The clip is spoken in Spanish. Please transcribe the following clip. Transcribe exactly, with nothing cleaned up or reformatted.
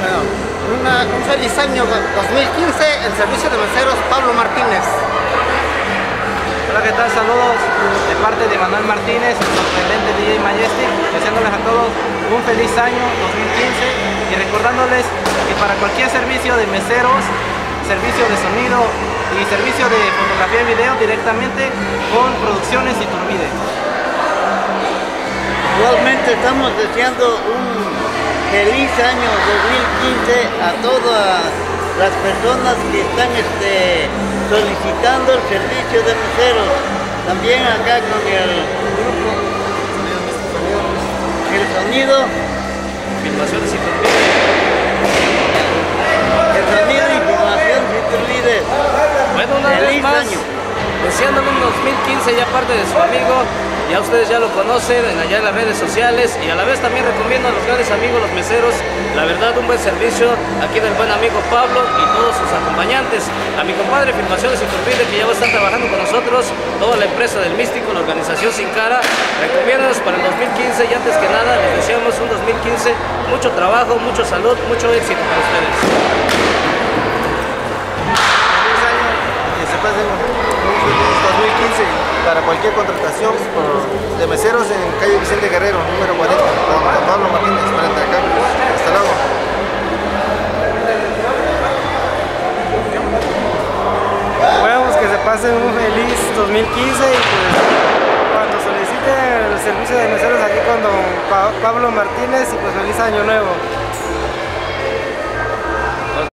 Bueno, una- un feliz año dos mil quince, el servicio de meseros Pablo Martínez. Hola, ¿qué tal? Saludos de parte de Manuel Martínez, el sorprendente D J Majestic, deseándoles a todos un feliz año dos mil quince y recordándoles que para cualquier servicio de meseros, servicio de sonido y servicio de fotografía y video directamente con Producciones Iturbide. Igualmente estamos deseando un feliz año dos mil quince a todas las personas que están este, solicitando el servicio de meseros. También acá con el grupo El Sonido, Filmaciones Iturbide. El Sonido y Filmaciones Iturbide. Bueno, una vez Feliz más, año. deseándole un dos mil quince ya parte de su amigo, ya ustedes ya lo conocen allá en las redes sociales, y a la vez también recomiendo a los grandes amigos, los meseros, la verdad un buen servicio aquí del buen amigo Pablo y todos sus acompañantes, a mi compadre Filmaciones Iturbide, que ya va a estar trabajando con nosotros, toda la empresa del Místico, la organización Sin Cara, recomiéndanos para el dos mil quince y antes que nada les deseamos un dos mil quince, mucho trabajo, mucho salud, mucho éxito para ustedes. Feliz año, que se pasen un feliz dos mil quince para cualquier contratación de meseros en calle Vicente Guerrero, número cuarenta, con Pablo Martínez, frente a acá. Hasta luego. Bueno, pues que se pasen un feliz dos mil quince y pues cuando soliciten el servicio de meseros aquí con don Pa- Pablo Martínez y pues feliz año nuevo.